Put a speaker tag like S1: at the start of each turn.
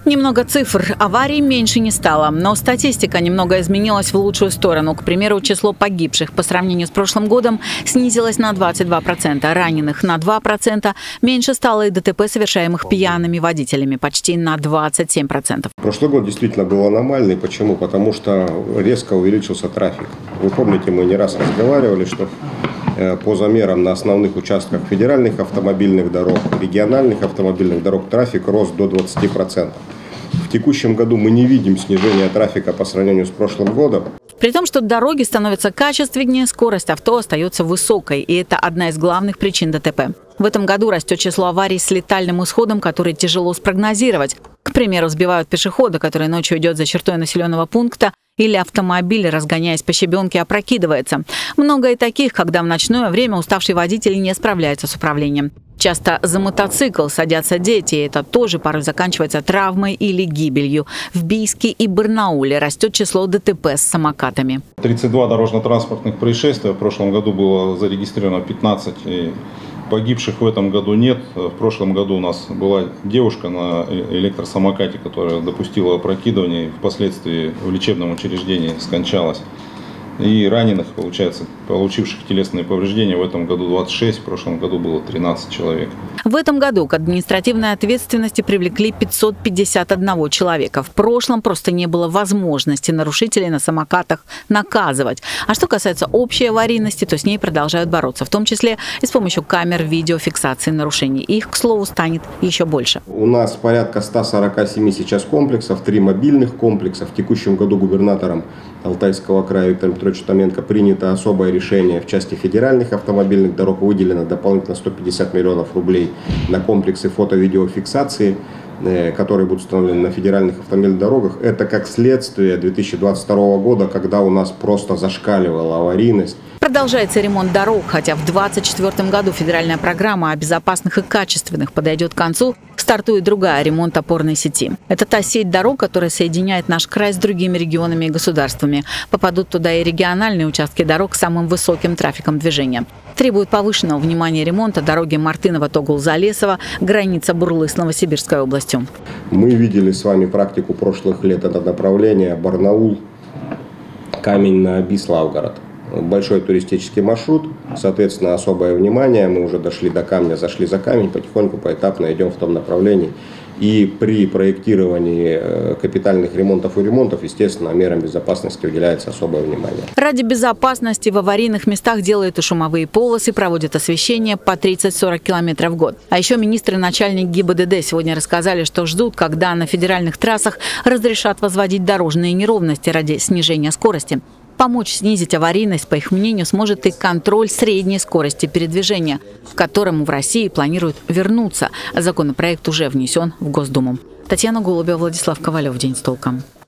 S1: Немного цифр. Аварий меньше не стало, но статистика немного изменилась в лучшую сторону. К примеру, число погибших по сравнению с прошлым годом снизилось на 22%, раненых на 2%. Меньше стало и ДТП, совершаемых пьяными водителями, почти на 27%.
S2: Прошлый год действительно был аномальный. Почему? Потому что резко увеличился трафик. Вы помните, мы не раз разговаривали, что по замерам на основных участках федеральных автомобильных дорог, региональных автомобильных дорог трафик рос до 20%. В текущем году мы не видим снижения трафика по сравнению с прошлым годом.
S1: При том, что дороги становятся качественнее, скорость авто остается высокой, и это одна из главных причин ДТП. В этом году растет число аварий с летальным исходом, которые тяжело спрогнозировать. К примеру, сбивают пешехода, который ночью идет за чертой населенного пункта, или автомобиль, разгоняясь по щебенке, опрокидывается. Много и таких, когда в ночное время уставший водитель не справляется с управлением. Часто за мотоцикл садятся дети, и это тоже порой заканчивается травмой или гибелью. В Бийске и Барнауле растет число ДТП с самокатами.
S3: 32 дорожно-транспортных происшествия. В прошлом году было зарегистрировано 15. И погибших в этом году нет. В прошлом году у нас была девушка на электросамокате, которая допустила опрокидывание и впоследствии в лечебном учреждении скончалась. И раненых, получается, получивших телесные повреждения в этом году 26, в прошлом году было 13 человек.
S1: В этом году к административной ответственности привлекли 551 человека. В прошлом просто не было возможности нарушителей на самокатах наказывать. А что касается общей аварийности, то с ней продолжают бороться, в том числе и с помощью камер видеофиксации нарушений. Их, к слову, станет еще больше.
S2: У нас порядка 147 сейчас комплексов, 3 мобильных комплекса. В текущем году губернатором Алтайского края Виктором Петровичем Томенко принято особое решение в части федеральных автомобильных дорог. Выделено дополнительно 150 миллионов рублей на комплексы фото-видеофиксации, которые будут установлены на федеральных автомобильных дорогах. Это как следствие 2022 года, когда у нас просто зашкаливала аварийность.
S1: Продолжается ремонт дорог, хотя в 2024 году федеральная программа о безопасных и качественных подойдет к концу, стартует другая – ремонт опорной сети. Это та сеть дорог, которая соединяет наш край с другими регионами и государствами. Попадут туда и региональные участки дорог с самым высоким трафиком движения. Требует повышенного внимания ремонта дороги Мартыново-Тогул-Залесово, граница Бурлы с Новосибирской областью.
S2: Мы видели с вами практику прошлых лет. Это направление Барнаул, Камень-на-Оби-Славгород. Большой туристический маршрут, соответственно, особое внимание. Мы уже дошли до Камня, зашли за Камень, потихоньку, поэтапно идем в том направлении. И при проектировании капитальных ремонтов и ремонтов, естественно, мерам безопасности уделяется особое внимание.
S1: Ради безопасности в аварийных местах делают и шумовые полосы, проводят освещение по 30-40 километров в год. А еще министр и начальник ГИБДД сегодня рассказали, что ждут, когда на федеральных трассах разрешат возводить дорожные неровности ради снижения скорости. Помочь снизить аварийность, по их мнению, сможет и контроль средней скорости передвижения, к которому в России планируют вернуться. Законопроект уже внесен в Госдуму. Татьяна Голубева, Владислав Ковалев. День с толком.